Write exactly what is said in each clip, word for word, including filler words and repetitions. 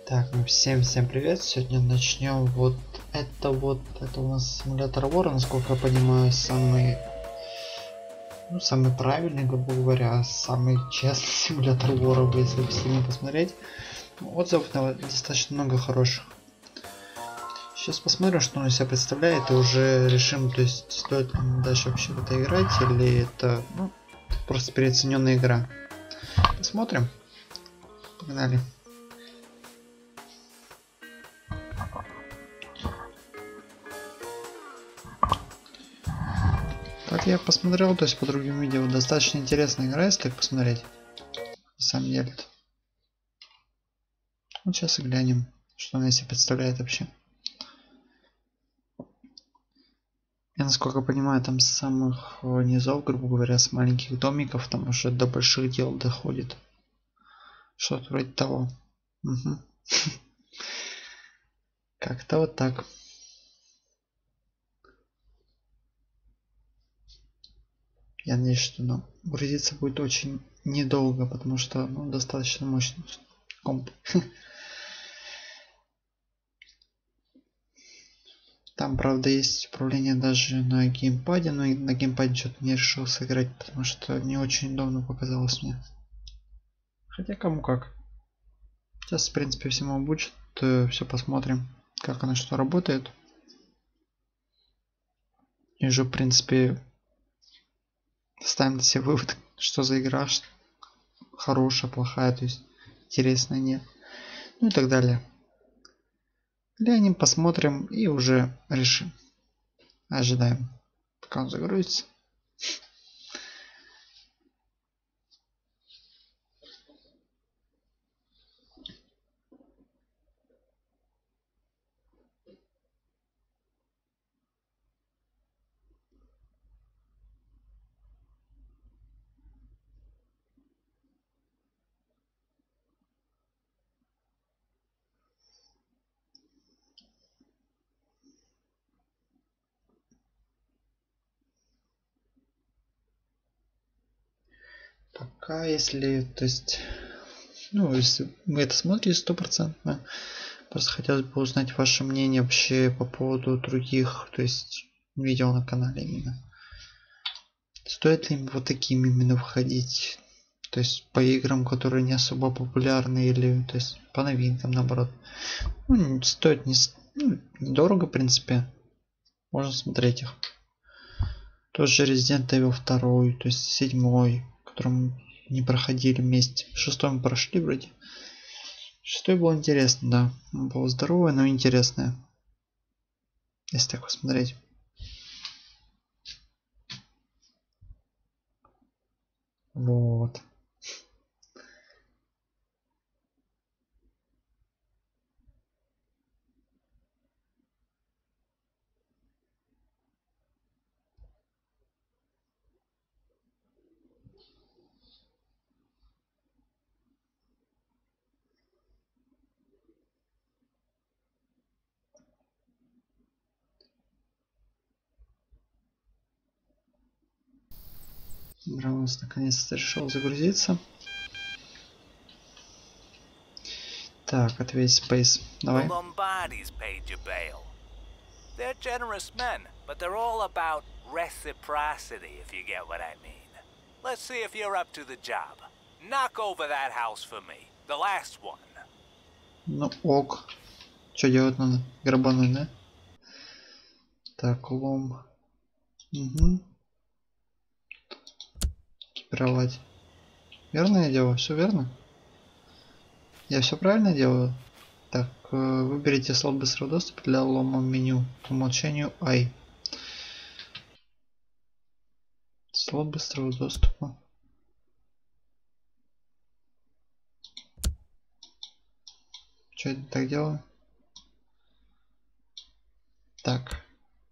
Так, ну всем всем привет. Сегодня начнем вот это вот это у нас симулятор вора, насколько я понимаю, самый ну, самый правильный, грубо говоря, самый честный симулятор вора, если вы сильно посмотреть. Отзывов на достаточно много хороших. Сейчас посмотрим, что он из себя представляет, и уже решим, то есть стоит ли дальше вообще в это играть, или это ну, просто переоцененная игра. Посмотрим. Погнали. Как я посмотрел, то есть по другим видео, достаточно интересная игра, если так посмотреть. На самом деле. Вот сейчас и глянем, что она из себя представляет вообще. Я, насколько понимаю, там с самых низов, грубо говоря, с маленьких домиков, там уже до больших дел доходит. Что-то вроде того. Угу. Как-то вот так. Я надеюсь, что ну, грузиться будет очень недолго, потому что ну, достаточно мощный комп. Там, правда, есть управление даже на геймпаде, но и на геймпаде что-то не решил сыграть, потому что не очень удобно показалось мне. Хотя кому как. Сейчас, в принципе, всему обучат, все посмотрим, как оно что работает. И уже, в принципе, ставим для себя вывод, что за игра, хорошая, плохая, то есть интересная, нет. Ну и так далее. Глянем, посмотрим и уже решим. Ожидаем, пока он загрузится. Пока, если, то есть, ну, если вы это смотрите стопроцентно, просто хотелось бы узнать ваше мнение вообще по поводу других, то есть, видео на канале именно. Стоит ли вот таким именно входить, то есть, по играм, которые не особо популярны, или, то есть, по новинкам, наоборот. Ну, стоит не, ну, недорого, в принципе, можно смотреть их. Тот же Resident Evil два, то есть, седьмой, которым не проходили вместе. Шестой мы прошли вроде. Шестой был интересно, да. Он был здоровый, но интересное. Если так посмотреть. Вот. Браунс наконец-то решил загрузиться. Так, ответь Space. Давай. They're generous men, but they're all about reciprocity, if you get what I mean. Let's see if you're up to the job. Knock over that house for me, the last one. Ну ок. Что делать надо? Грабануть, да? Так, лом. Угу. Экипировать. Верно я делаю? Все верно? Я все правильно делаю? Так, выберите слот быстрого доступа для лома меню. По умолчанию I. Слот быстрого доступа. Что это так делаю? Так.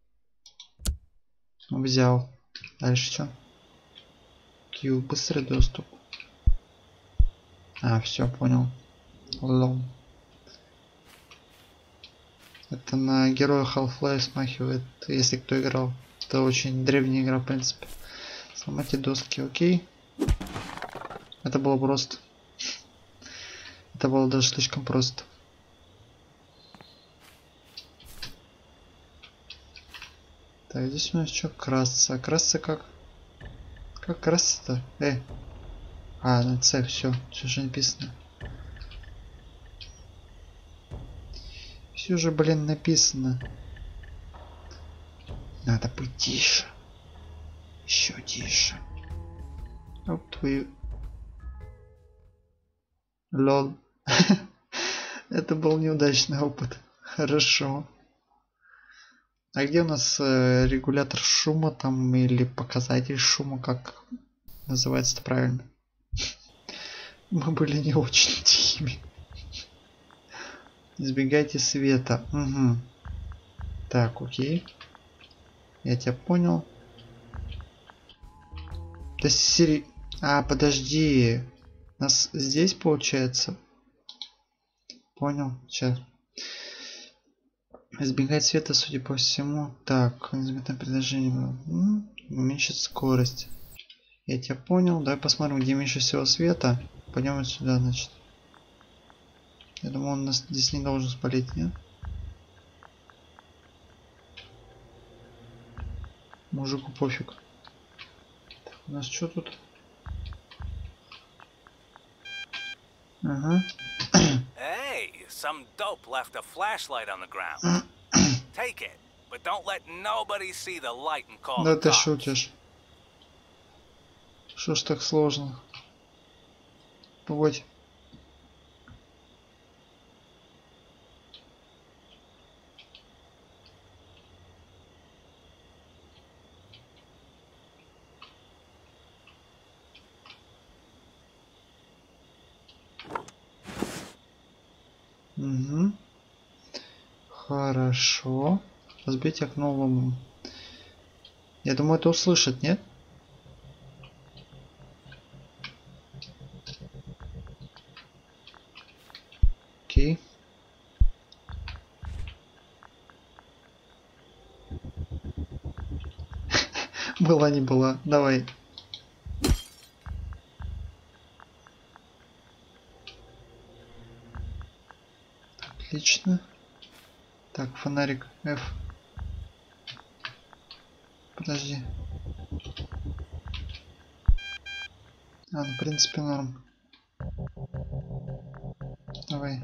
Взял. Дальше что? Q. Быстрый доступ. А, все, понял. Лом. Это на героя Half-Life смахивает, если кто играл. Это очень древняя игра, в принципе. Сломайте доски, окей. Это было просто. Это было даже слишком просто. Так, здесь у нас что? Красться. А красться как? Как красться-то? Э. А, на С, все. Все же написано. Все же, блин, написано. Надо быть тише. Еще тише. Оп, твою. Лол. Это был неудачный опыт. Хорошо. А где у нас э, регулятор шума там или показатель шума, как называется-то правильно? Мы были не очень тихими. Избегайте света. Угу. Так, окей. Я тебя понял. Да сери... А, подожди. Нас здесь получается? Понял. Сейчас. Избегать света, судя по всему. Так, незаметное предложение. М-м, уменьшить скорость. Я тебя понял. Давай посмотрим, где меньше всего света. Пойдем вот сюда, значит. Я думаю, он нас здесь не должен спалить, нет? Мужику пофиг. Так, у нас что тут? Ага. Hey, some dope left a flashlight on the ground. Take it, but don't let nobody see the light and call Да the ты cops. шутишь. Что ж так сложно? Вот. Угу. Хорошо. Разбить окно ломом. Я думаю, это услышит, нет? Окей. Была не была. Давай. Отлично. Так, фонарик F. Подожди. А, ну, в принципе, норм. Давай.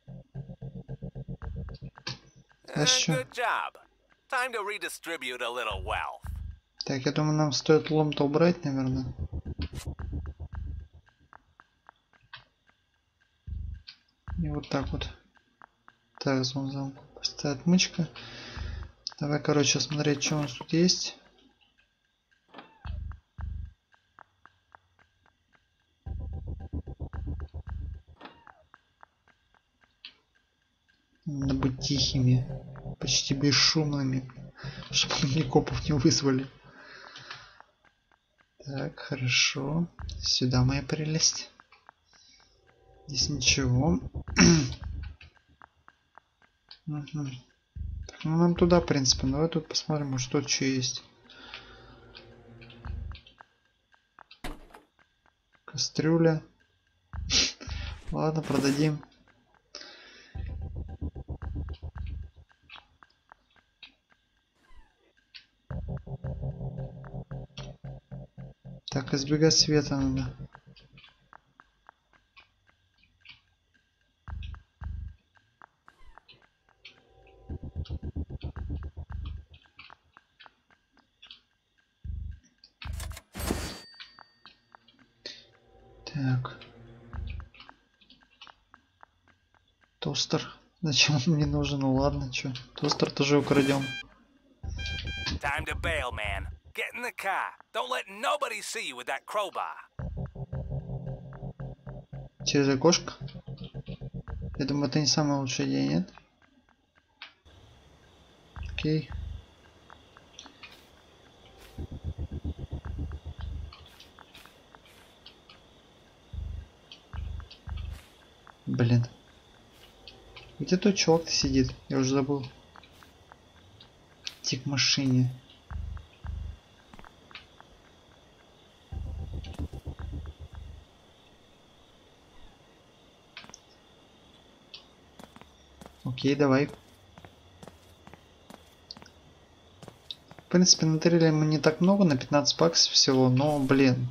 Uh, Еще. good job. Time to redistribute a little wealth. Так, я думаю, нам стоит лом-то убрать, наверное. И вот так вот. Так, звон замку. Пустая отмычка. Давай, короче, смотреть, что у нас тут есть. Надо быть тихими. Почти бесшумными. Чтобы мне копов не вызвали. Так, хорошо. Сюда моя прелесть. Здесь ничего. Угу. Так, ну нам туда, в принципе. Давай тут посмотрим, может тут что есть. Кастрюля. Ладно, продадим. Так, избегать света надо. Так. Тостер. Зачем он мне нужен? Ну ладно, чё. Тостер тоже украдем. Time to bail, man. Get in the car. Don't let nobody see you with that crowbar. Через окошко? Я думаю, это не самая лучшая идея, нет? Окей. Блин. Где тот чувак сидит? Я уже забыл. Идти к машине. Окей, давай. принципе, натырили мы не так много, на пятнадцать баксов всего, но, блин.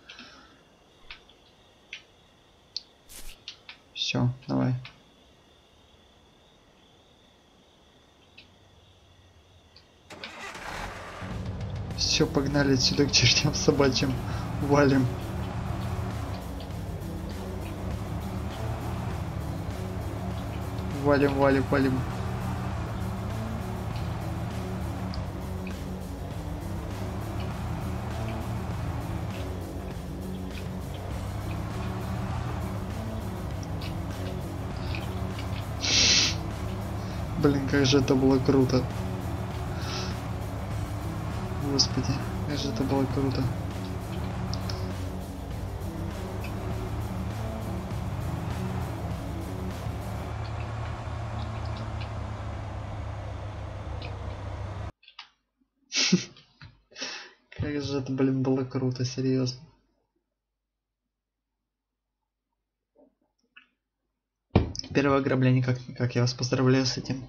Все, давай. Все, погнали отсюда к чертям собачьим. Валим. Валим, валим, валим. Блин, как же это было круто. Господи, как же это было круто. Как же это, блин, было круто, серьезно. Первое ограбление, как-никак, я вас поздравляю с этим.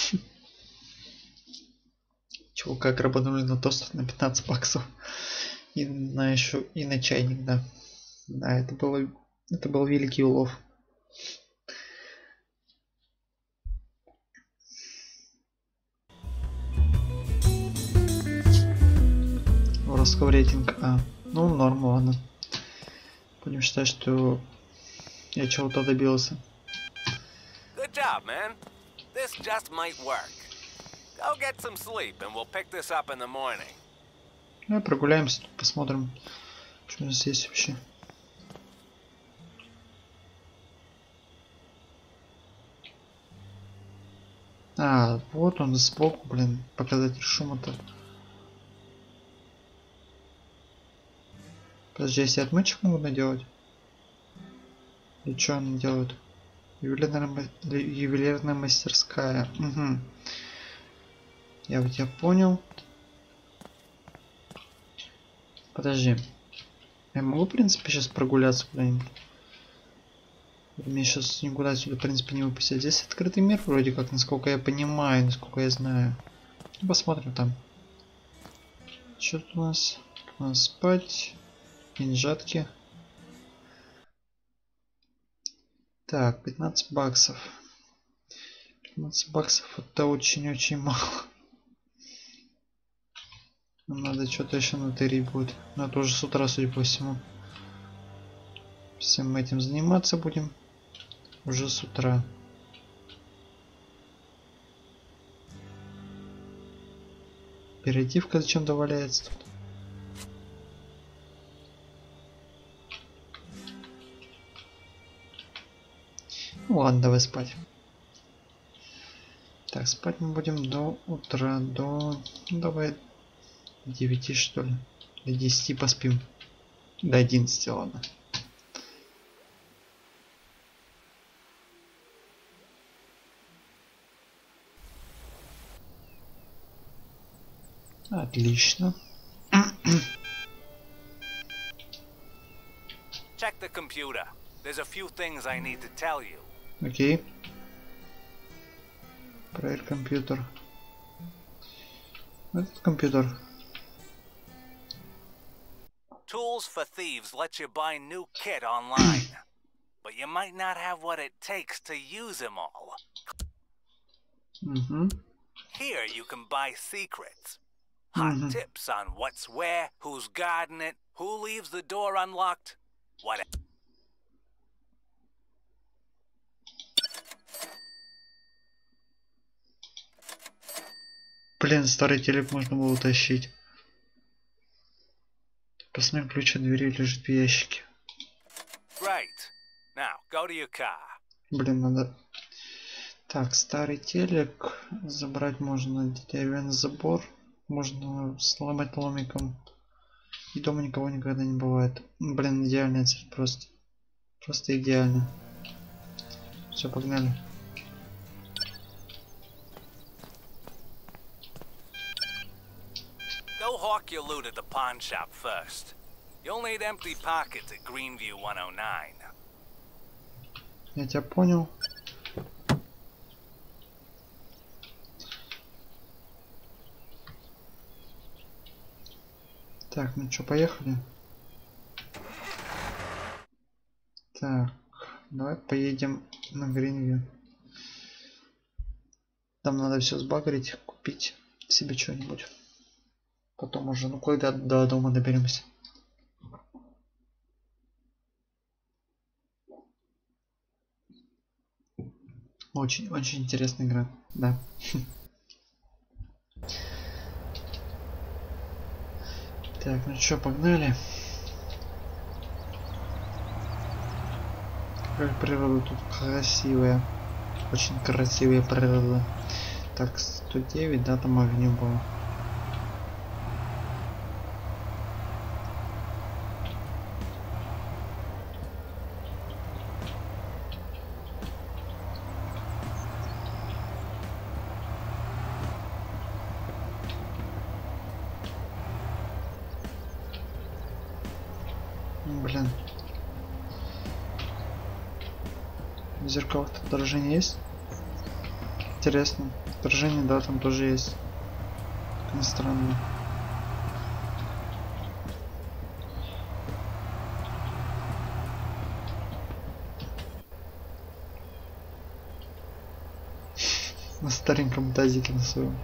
Чувака грабанули на тост на пятнадцать баксов. И на еще и на чайник, да. Да, это было, это был великий улов. Росков рейтинг А. Ну, норм, ладно. Будем считать, что я чего-то добился. Good job, man. This just might work. Go get some sleep, and we'll pick this up in the morning. Ну, прогуляемся, посмотрим, что у нас есть вообще. А, вот он сбоку, блин, показатель шума-то. Подожди, если отмычек могут наделать? И что они делают? Ювелирная, ювелирная мастерская. Угу. Я вот тебя понял. Подожди. Я могу, в принципе, сейчас прогуляться куда-нибудь? Мне сейчас никуда отсюда, в принципе, не выпустят. Здесь открытый мир, вроде как, насколько я понимаю, насколько я знаю. Посмотрим там. Что тут у нас? У нас спать. Деньжатки. Так, пятнадцать баксов. пятнадцать баксов это очень-очень мало. Нам надо что-то еще натырить будет. Но это уже с утра, судя по всему. Всем этим заниматься будем уже с утра. Оперативка зачем-то валяется тут. Ну ладно, давай спать. Так, спать мы будем до утра, до... Ну, давай девяти, что ли. До десяти поспим. До одиннадцати, ладно. Отлично. Check the computer. There's a few things I need to tell you. Окей. Проверь компьютер. Этот компьютер. Tools for Thieves let you buy new kit online, but you might not have what it takes to use them all. Угу. Here you can buy secrets. Hot Mm-hmm. tips on what's where, who's guarding it, who leaves the door unlocked, what. Блин, старый телек можно было утащить. Посмотри, ключ от двери лежит в ящике. Right. Now, go to your car. Блин, надо... Так, старый телек. Забрать можно деревянный забор. Можно сломать ломиком. И дома никого никогда не бывает. Блин, идеальная цель просто. Просто идеально. Все, погнали. Go hawk your loot at the pawn shop first. You'll need empty pockets at Greenview one oh nine. Я тебя понял. Так, ну что, поехали. Так, давай поедем на Гринвью. Там надо все сбагрить, купить себе что-нибудь. Потом уже, ну когда до дома доберемся. Очень, очень интересная игра, да. Так, ну что, погнали. Как природа тут красивая. Очень красивая природа. Так, сто девять, да, там огню было. Блин. В зеркалах отражение есть? Интересно. Отражение, да, там тоже есть. Как ни странно. На стареньком тазике на своем.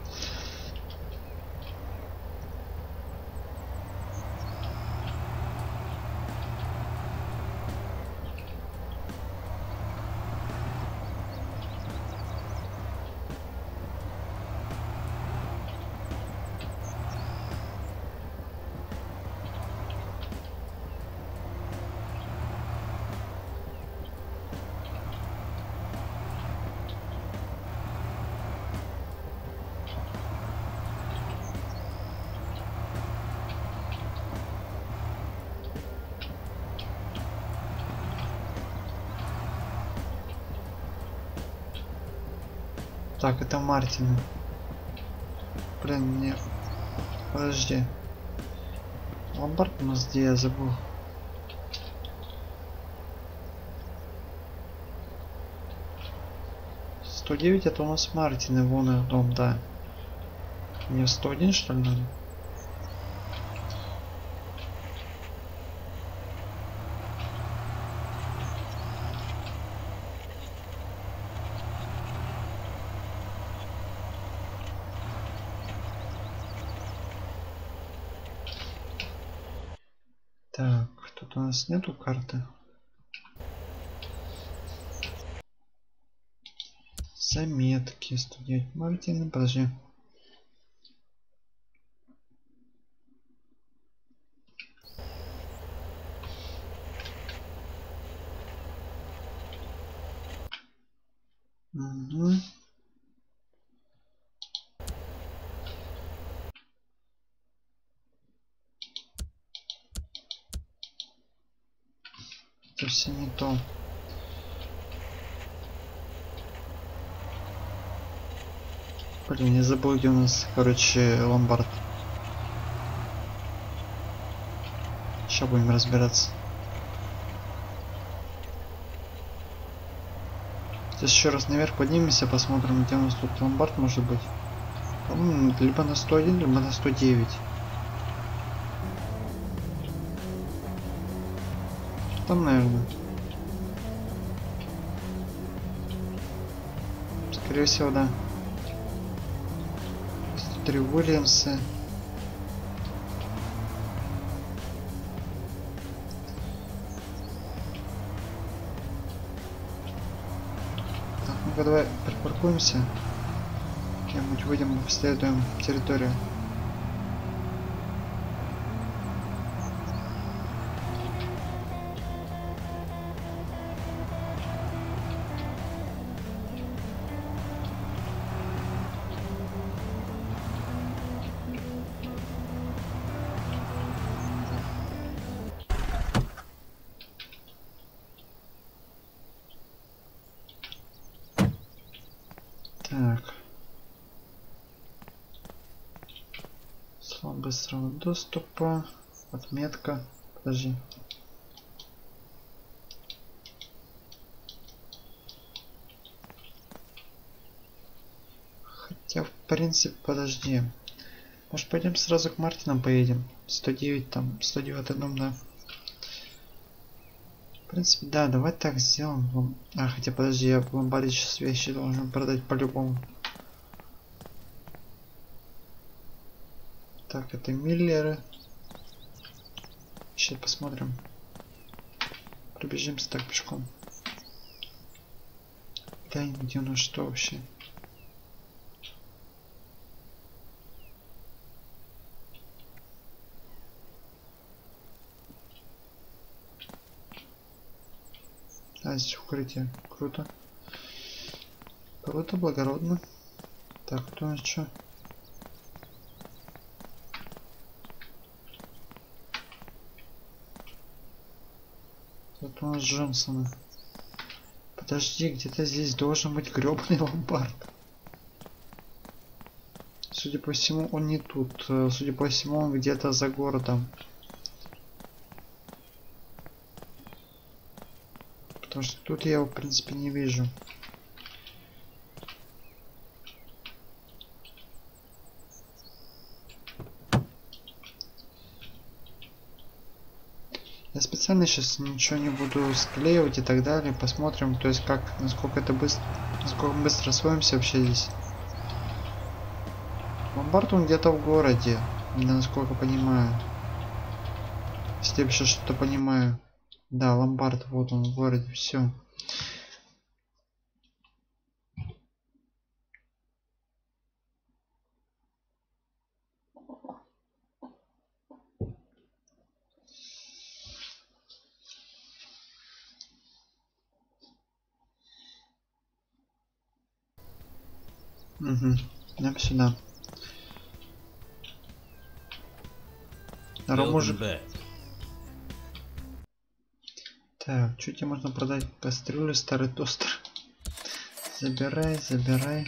Так, это Мартин. Блин, мне... Подожди. Ломбард у нас где, я забыл. сто девять это у нас Мартин, и вон их дом, да. Мне сто один что ли надо? Так, тут у нас нету карты. Заметки. сто девять Мартина, подожди. Угу. Это все не то. Блин, я забыл, где у нас, короче, ломбард. Сейчас будем разбираться. Сейчас еще раз наверх поднимемся, посмотрим, где у нас тут ломбард может быть. По-моему, либо на сто один, либо на сто девять. Там, наверное. Скорее всего, да. сто три Уильямсы. Так, ну-ка давай припаркуемся. Где-нибудь выйдем, обследуем территорию. Так. Слон быстрого доступа. Отметка. Подожди. Хотя, в принципе, подожди. Может, пойдем сразу к Мартинам поедем? сто девять там, сто девятый дом, да. В принципе, да, давай так сделаем. А, хотя подожди, я в ломбарде сейчас вещи должен продать по-любому. Так, это Миллеры. Сейчас посмотрим. Пробежимся так пешком. Да, где у нас что вообще? А, здесь укрытие. Круто. Круто, благородно. Так, кто у нас что? Вот у нас Джонсона. Подожди, где-то здесь должен быть гребаный ломбард. Судя по всему, он не тут. Судя по всему, он где-то за городом. Потому что тут я его, в принципе, не вижу. Я специально сейчас ничего не буду склеивать и так далее. Посмотрим, то есть как, насколько это быстро, насколько мы быстро освоимся вообще здесь. Ломбард он где-то в городе, насколько понимаю. Если я вообще что-то понимаю. Да, ломбард, вот он в городе, все. Угу, нам сюда. Мужик. Так, что тебе можно продать? Кастрюлю, старый тостер. Забирай, забирай.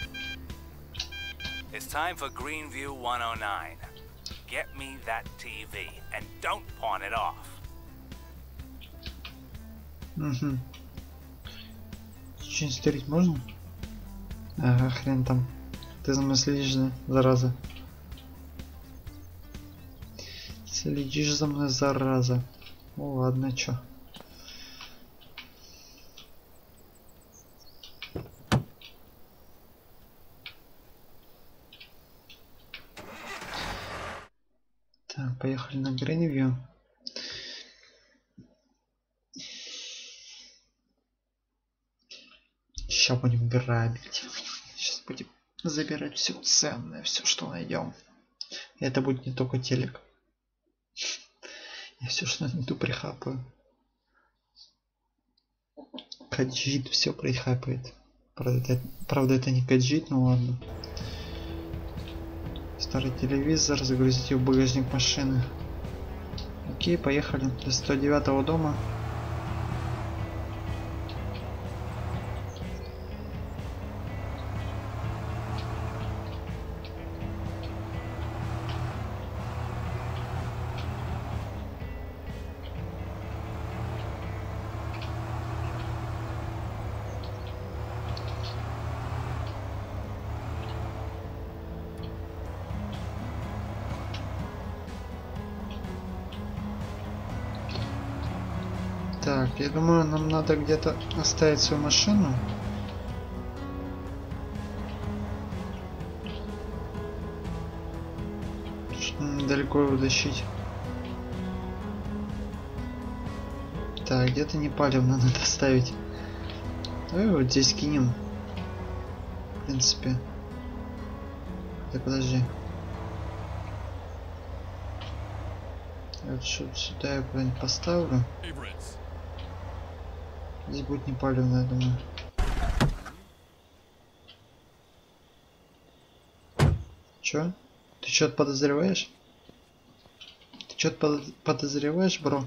It's time for Greenview one oh nine. Get me that ти ви and don't pawn it off. Угу. Что-нибудь стереть можно? Ага, хрен там. Ты за мной следишь, да, зараза? Следишь за мной, зараза. Ну ладно, чё. Так, поехали на Гринвью. Сейчас будем грабить. Сейчас будем забирать все ценное, все, что найдем. Это будет не только телек. Я все, что найду, прихапаю. Каджит все прихапает. Правда это, правда, это не каджит, но ладно. Старый телевизор, загрузить в багажник машины. Окей, поехали до сто девятого дома. Так, я думаю, нам надо где-то оставить свою машину. Далеко его тащить. Так, где-то не палевно надо ставить. Давай вот здесь кинем. В принципе. Да подожди. Вот сюда я куда-нибудь поставлю. Здесь будет не палевно, я думаю. Чё? Ты что-то подозреваешь? Ты что-то подозреваешь, бро?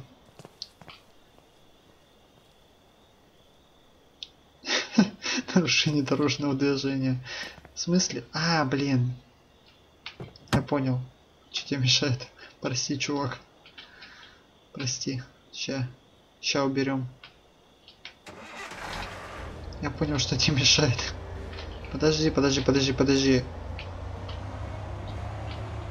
Нарушение дорожного движения. В смысле? А, блин. Я понял. Что тебе мешает? Прости, чувак. Прости. Ща. Ща уберем. Я понял, что тебе мешает. Подожди, подожди, подожди, подожди.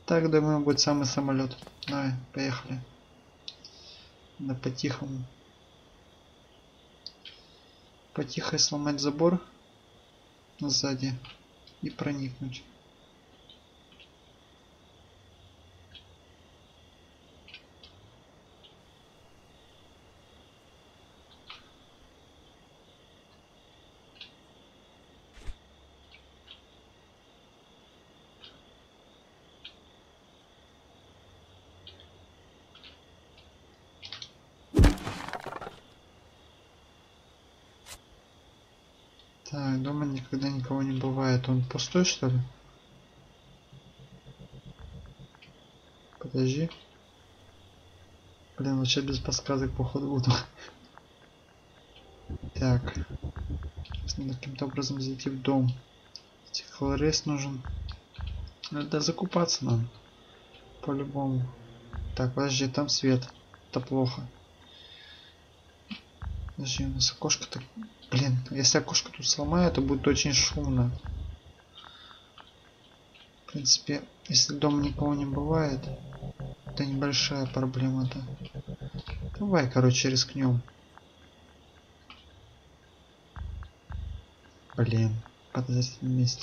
так, думаю, будет самый самолет. Давай, поехали. Да по-тихому. Потихо сломать забор сзади и проникнуть. Так, дома никогда никого не бывает. Он пустой, что ли? Подожди. Блин, вообще без подсказок походу буду. Так. Надо каким-то образом зайти в дом. Стеклорез нужен. Надо закупаться нам. По-любому. Так, подожди, там свет. Это плохо. Подожди, у нас окошко-то... Блин, если окошко тут сломаю, то будет очень шумно. В принципе, если дома никого не бывает, это небольшая проблема-то. Давай, короче, рискнем. Блин, подозрительное место.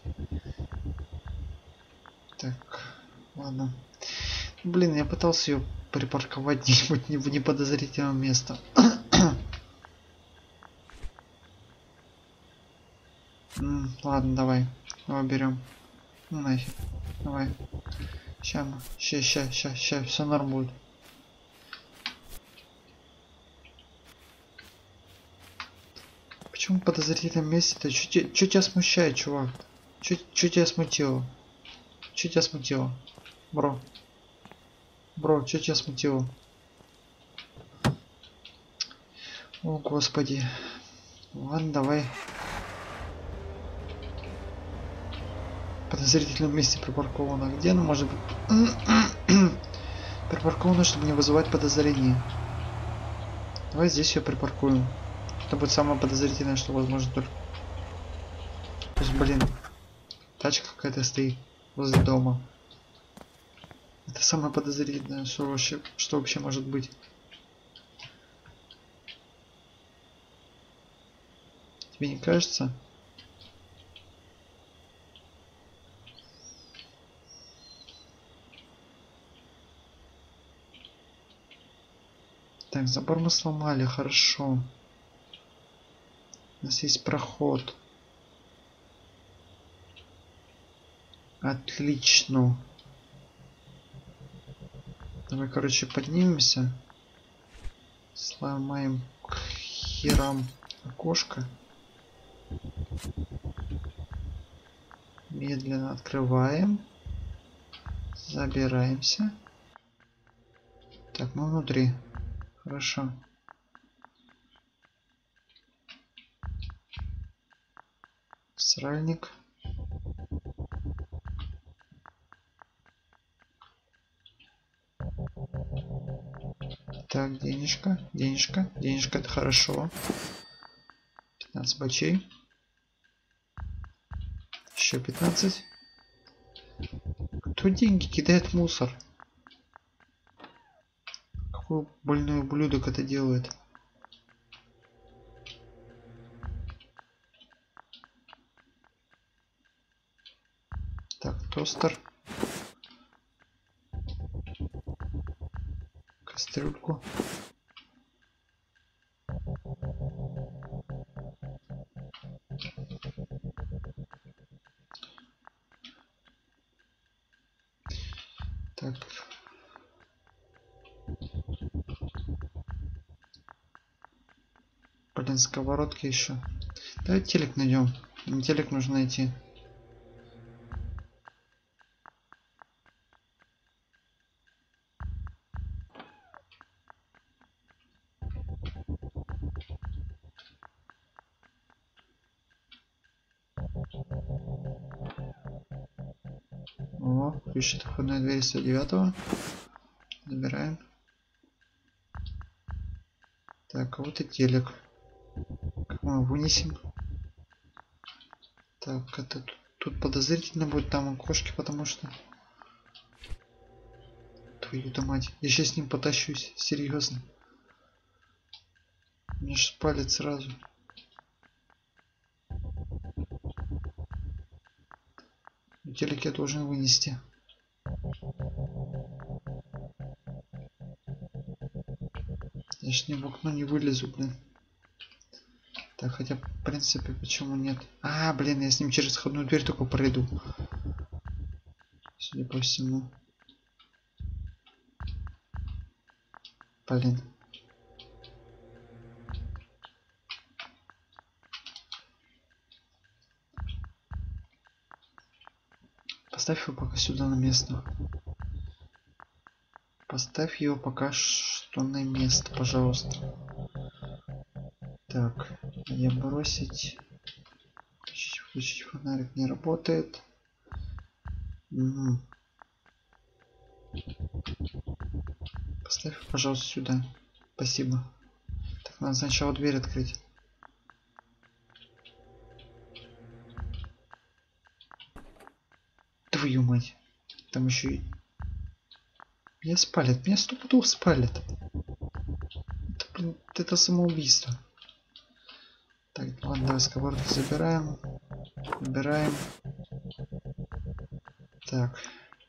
Так, ладно. Блин, я пытался ее припарковать где-нибудь в неподозрительное место. М, ладно, давай. Его берем. Ну нафиг. Давай. Ща, ща, ща, ща, ща, все норм будет. Почему в подозрительном месте-то? Че тебя смущает, чувак? Че тебя смутило? Че тебя смутило? Бро. Бро, че тебя смутило? О, господи. Ладно, давай. В подозрительном месте припарковано. Где оно может быть? Припарковано, чтобы не вызывать подозрений. Давай здесь ее припаркуем. Это будет самое подозрительное, что возможно только. То есть, блин, тачка какая-то стоит возле дома. Это самое подозрительное, что вообще, что вообще может быть. Тебе не кажется? Так, забор мы сломали, хорошо. У нас есть проход. Отлично. Давай, короче, поднимемся. Сломаем к херам окошко. Медленно открываем. Забираемся. Так, мы внутри. Хорошо. Сральник. Так, денежка, денежка, денежка, это хорошо. пятнадцать бачей. Еще пятнадцать. Кто деньги кидает в мусор? Какой больной ублюдок это делает? Так, тостер. Кастрюльку. Так. Блин, сковородки еще. Давай телек найдем. Телек нужно найти. О, ключ от входной двери сто девятого. Забираем. Так, вот и телек. Как мы его вынесем? Так, это тут, тут подозрительно будет там окошки, потому что Твою-то мать. Я сейчас с ним потащусь. Серьезно. Мне ж спалит сразу. Телек я должен вынести. Я ж не в окно не вылезу, блин. Так, хотя, в принципе, почему нет? А, блин, я с ним через входную дверь только пройду. Судя по всему. Блин. Поставь его пока сюда на место. Поставь его пока что на место, пожалуйста. Так, я бросить. Включить, включить фонарик не работает. Угу. Поставь, пожалуйста, сюда. Спасибо. Так, надо сначала дверь открыть. Твою мать. Там еще и... Меня спалят. Меня сто пудов спалят. Это, блин, это самоубийство. Так, ладно, давай сковородку забираем. Забираем. Так.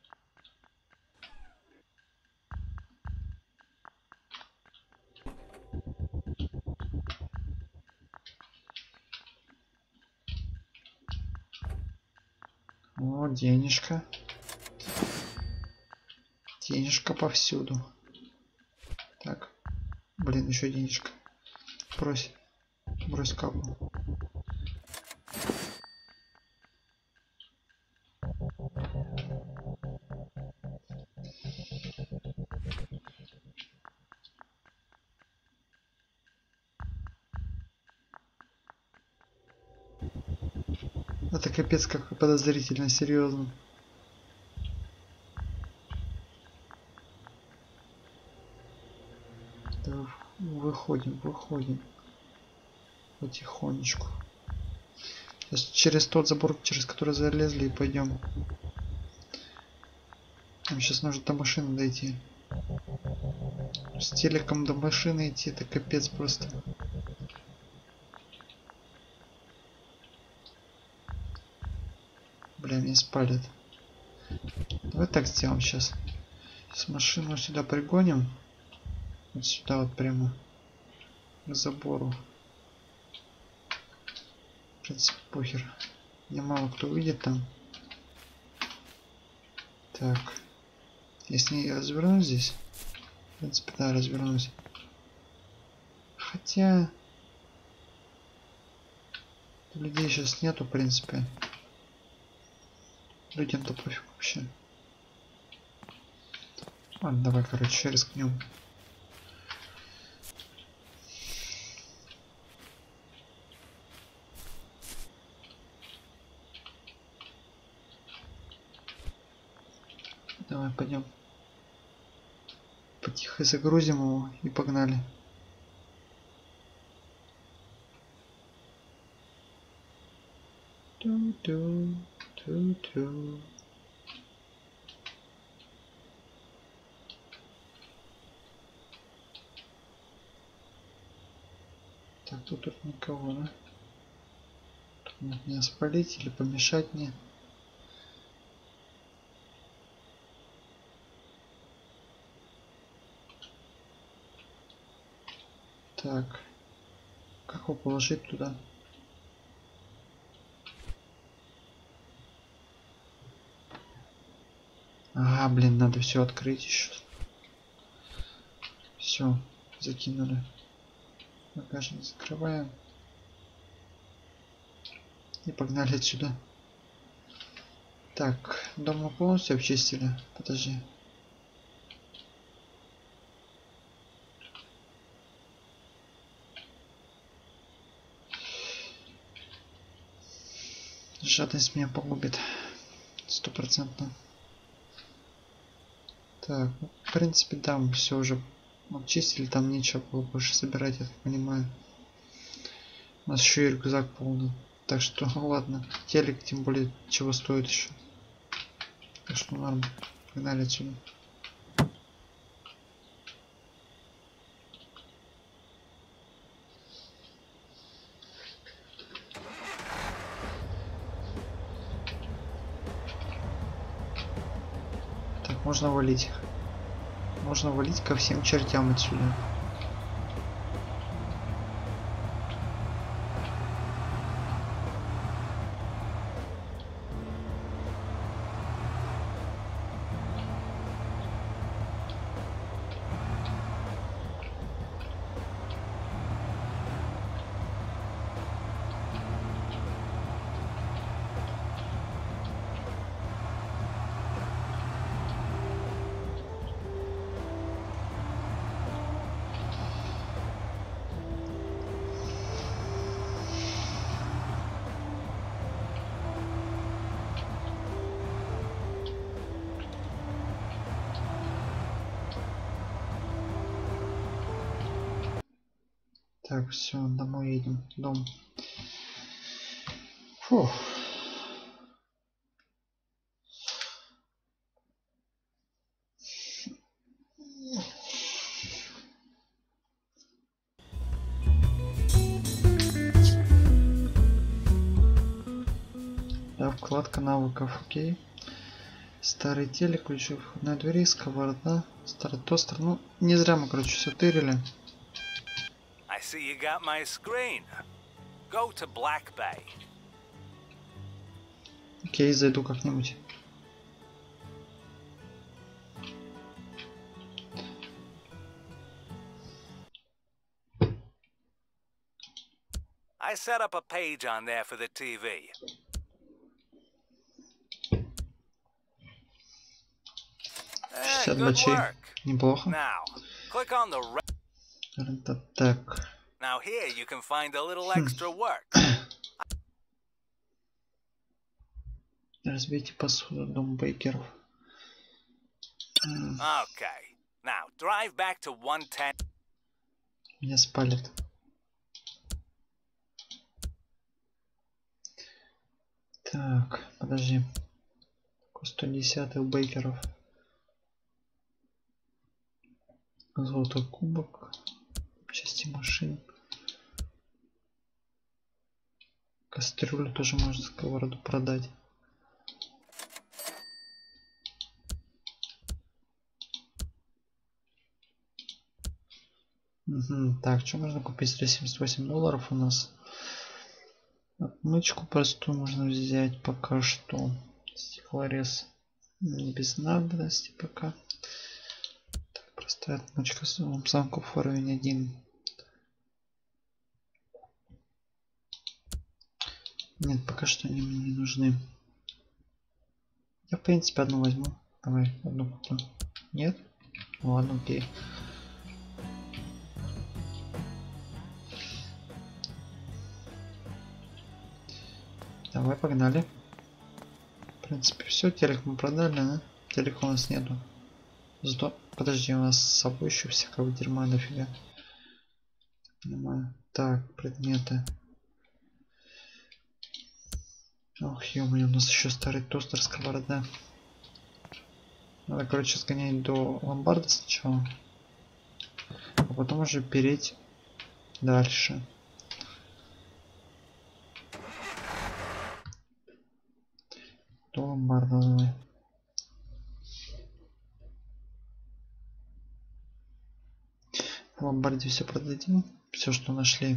О, денежка. Денежка повсюду. Так. Блин, еще денежка. Брось. Брось каплю. Это капец как подозрительно, серьезно. Да, выходим, выходим. Потихонечку. Сейчас через тот забор, через который залезли, и пойдем. Нам сейчас нужно до машины дойти. С телеком до машины идти, это капец просто. Бля, меня спалят. Давай так сделаем сейчас. Сейчас машину сюда пригоним. Вот сюда вот прямо. К забору. В принципе, похер. Мне мало кто увидит там. Так. Если я развернусь здесь. В принципе, да, развернусь. Хотя... Людей сейчас нету, в принципе. Людям-то пофиг вообще. Ладно, давай, короче, рискнем. Давай, пойдем. Потихо загрузим его и погнали. Ту-ту, ту-ту. Так, тут, тут никого, да? Тут может меня спалить или помешать мне. Так, как его положить туда? А, блин, надо все открыть еще. Все, закинули. Багажник закрываем. И погнали отсюда. Так, дом мы полностью обчистили. Подожди. Жадность меня погубит. Стопроцентно. Так, ну, в принципе, да, мы все уже обчистили, там нечего было больше собирать, я так понимаю. У нас еще и рюкзак полный. Так что, ладно, телек тем более чего стоит еще. Так что норм. Погнали отсюда. Можно валить. Можно валить ко всем чертям отсюда. Так, все, домой едем. Дом. Фух. Да, вкладка навыков, окей. Старый телек, ключи входной двери, сковорода, старый тостер. Ну, не зря мы, короче, все тырили. I see you got my screen. Go to Black Bay. Окей, зайду как-нибудь. I set up a page on there for the T V. Eh, шестьдесят good бачей. work. Неплохо. Now, click on the re- Так. Now here you can find a little extra work. Разбейте посуду, дом Бейкеров. Okay. Now drive back to one ten. Меня спалит. Так, подожди. сто десять у Бейкеров. Золотой кубок. Части машин. Кастрюлю тоже можно сковороду продать. Угу. Так, что можно купить? сто семьдесят восемь долларов у нас. Отмычку простую можно взять пока что. Стеклорез не без надобности пока. Так, простая отмычка с замков уровень один. Нет, пока что они мне не нужны. Я в принципе одну возьму. Давай, одну куплю. Нет? Ну ладно, окей. Давай, погнали. В принципе, все, телек мы продали, да? Телека у нас нету. Зато, подожди, у нас с собой еще всякого дерьма дофига. Понимаю. Так, предметы. Ох, ё-моё, у нас еще старый тостер, сковорода. Надо, короче, сгонять до ломбарда сначала. А потом уже переть дальше. До ломбарда давай. В ломбарде все продадим. Все, что нашли.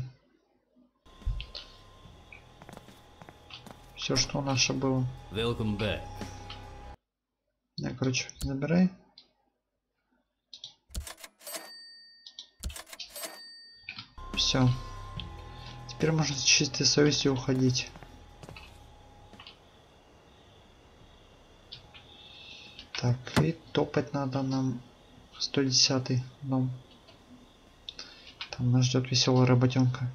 Все, что наше было. Welcome back. Я, короче, забирай. Все. Теперь можно с чистой совестью уходить. Так, и топать надо нам сто десятый дом. Там нас ждет веселая работенка.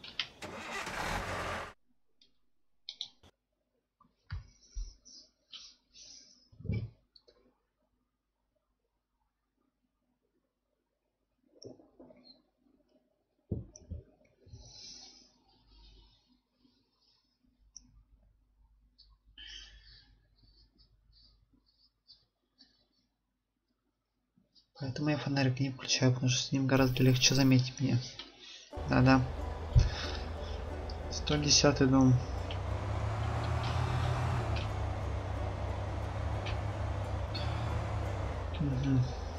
Поэтому я фонарик не включаю, потому что с ним гораздо легче заметить мне. Да-да. сто десятый дом. Угу.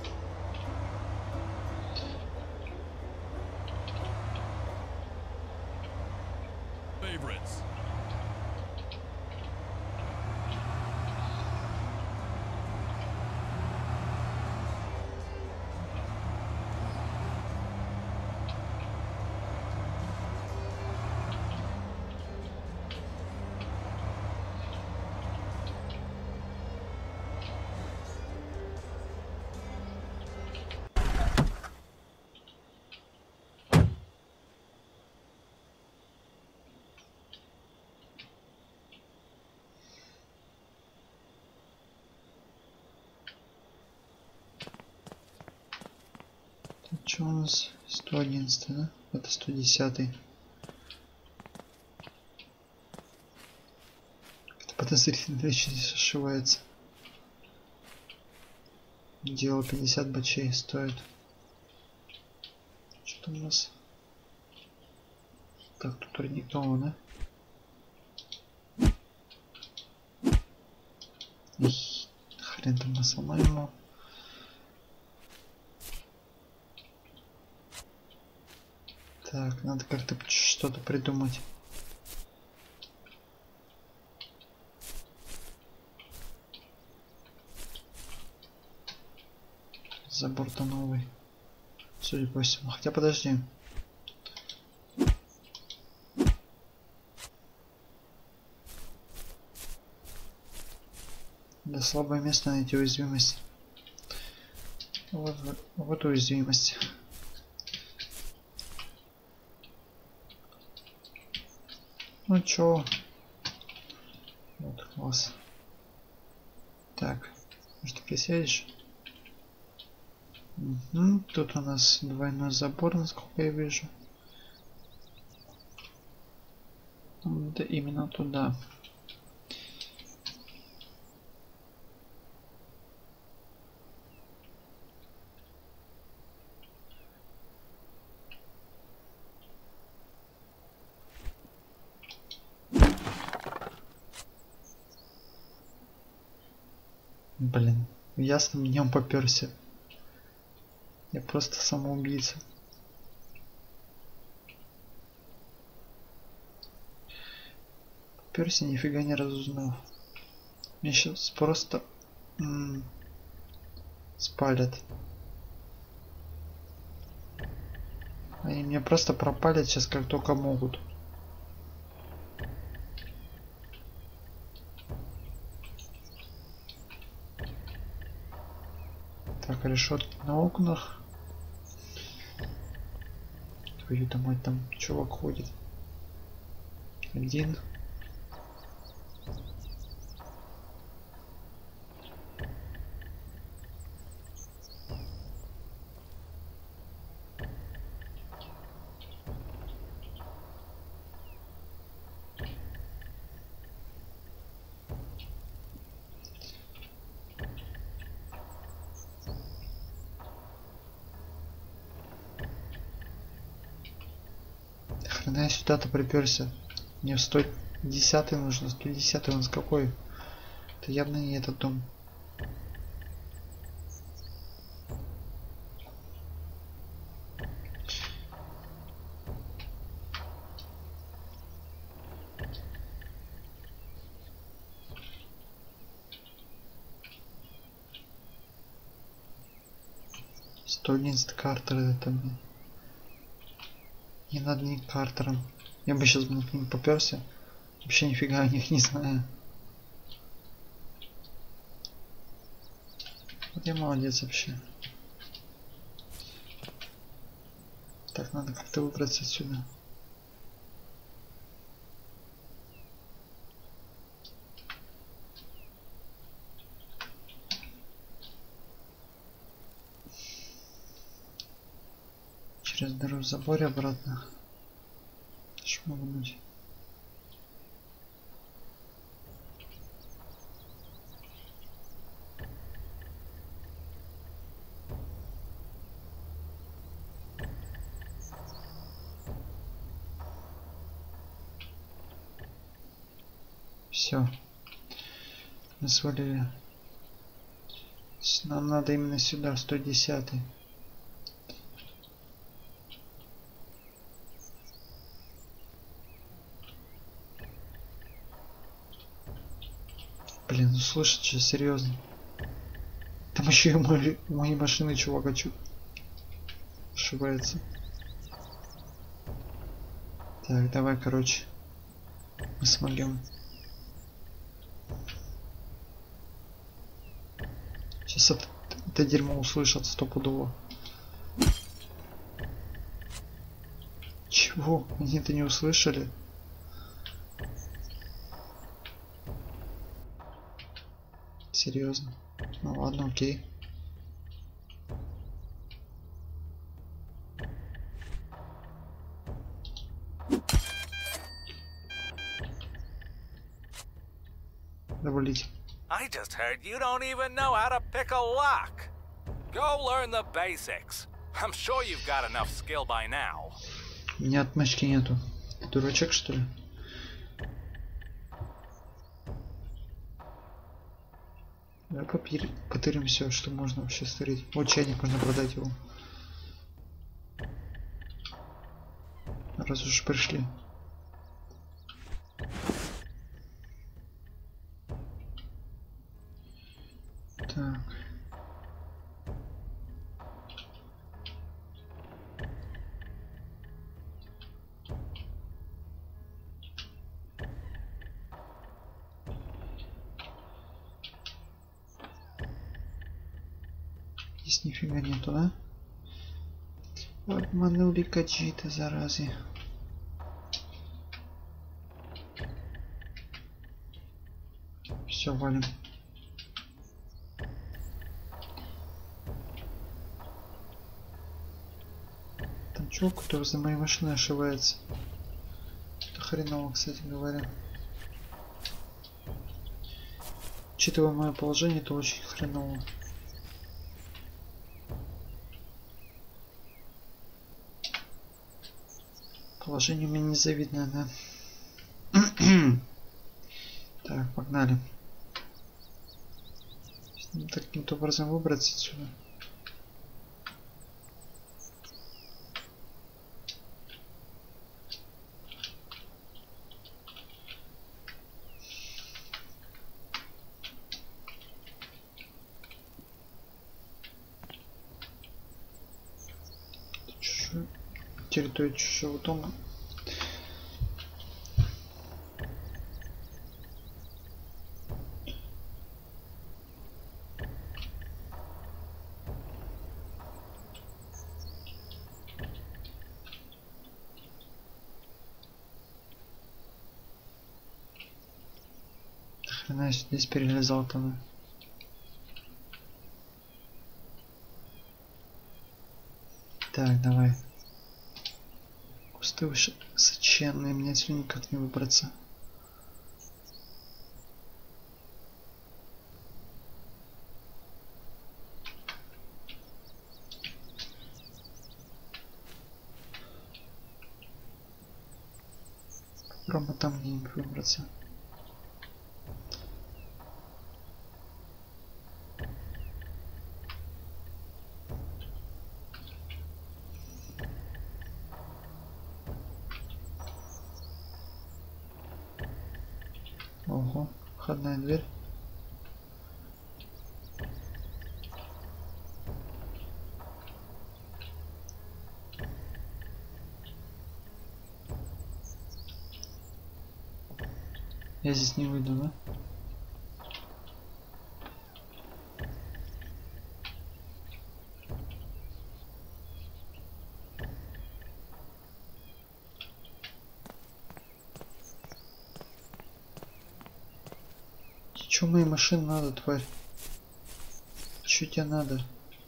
Favorites. Что у нас? сто одиннадцать, да? Это сто десять. Это подозрительно вещи здесь ошивается. Дело пятьдесят бачей стоит. Что у нас? Так, тут орнитово, да? Их, хрен там насломаем. Так, надо как-то что-то придумать. Забор-то новый, судя по всему. Хотя подожди. Да, слабое место найти уязвимость. Вот, вот уязвимость. Ну чё? Вот класс. Так, может, присядешь? Угу. Тут у нас двойной забор, насколько я вижу. Да именно туда. Блин, ясным днем попёрся. Я просто самоубийца. Попёрся, нифига не разузнав. Мне сейчас просто м -м, спалят. Они меня просто пропалят сейчас как только могут. Так, решетки на окнах. Твою домой, там чувак ходит. Один. Хрена я сюда-то приперся. Мне сто десятый нужно. сто десятый у нас какой? Это явно не этот дом. сто одиннадцать Картер это мне. Не надо ни Картером. Я бы сейчас к ним попёрся. Вообще нифига о них не знаю. Вот я молодец вообще. Так, надо как-то выбраться отсюда. Через дыру в заборе обратно. Шмыгнуть. Все. Мы свалили. Нам надо именно сюда, сто десятый. Блин, ну слышит же, серьезно. Там еще и мои, мои машины чувак ошибается. Так, давай, короче. Мы смогем. Сейчас это, это дерьмо услышат стопудово. Чего? Они это не услышали? Серьезно? Ну ладно, окей. Доволить. I just heard you don't even know how to pick a lock. Go learn the basics. I'm sure you've got enough skill by now. У меня отмычки нету. Дурачок, что ли? Давай попир... потырим все, что можно вообще стырить. Вот чайник, можно продать его. Раз уж пришли. Так. Здесь нифига нету, да? Обманули каджиты, заразы. Все, валим. Там чувак, который за моей машиной ошибается. Это хреново, кстати говоря. Учитывая мое положение, это очень хреново. Положение у меня незавидное, да? Так, погнали. Таким-то образом выбраться отсюда. Чужой... Территория чужого дома. Хрена здесь перелезал там. Так, давай. Кусты высоченные, мне отсюда никак не выбраться. Попробуем там где-нибудь выбраться. Ого, входная дверь. Я здесь не выйду, да? Чё моей машине надо, тварь? Чё тебе надо?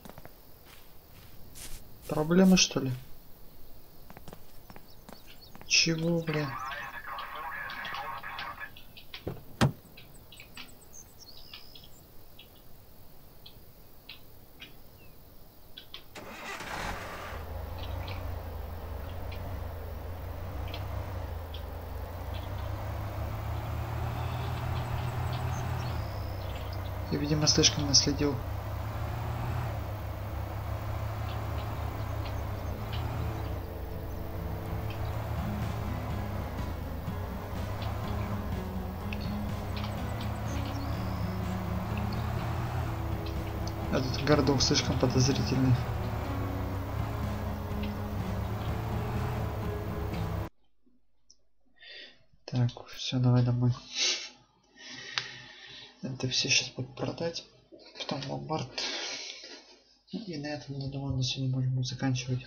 Проблемы, что ли? Чего, бля? Я, видимо, слишком наследил. Этот городок слишком подозрительный. Так, все, давай домой. Это все сейчас будут продать. Потом ломбард. И на этом, я думаю, на сегодня можем заканчивать.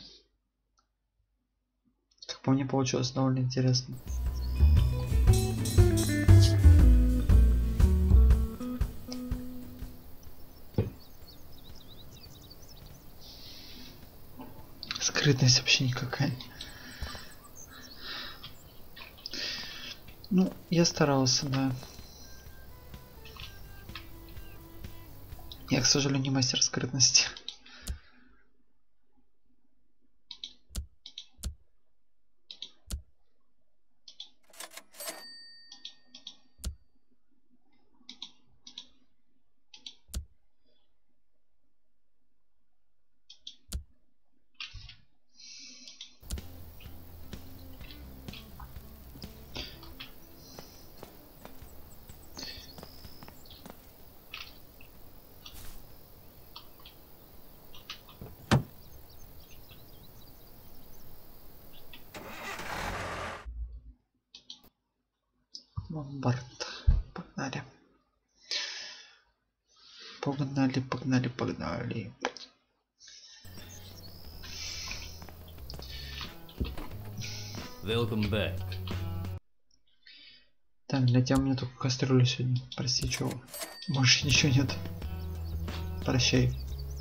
Как по мне, получилось довольно интересно. Скрытность вообще никакая. Ну, я старался, да. Я, к сожалению, не мастер скрытности. Ломбард. Погнали. Погнали, погнали, погнали. Welcome back. Так, для тебя у меня только кастрюля сегодня. Прости, чего? Больше ничего нет. Прощай.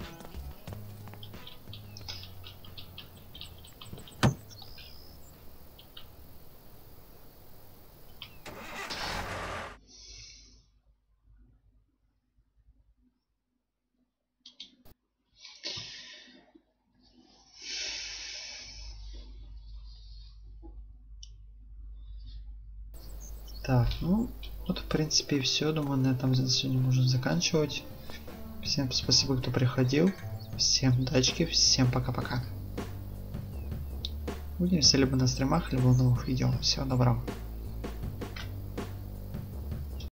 Так, ну, вот в принципе и все. Думаю, на этом сегодня можно заканчивать. Всем спасибо, кто приходил. Всем удачи, всем пока-пока. Увидимся либо на стримах, либо в новых видео. Всего доброго.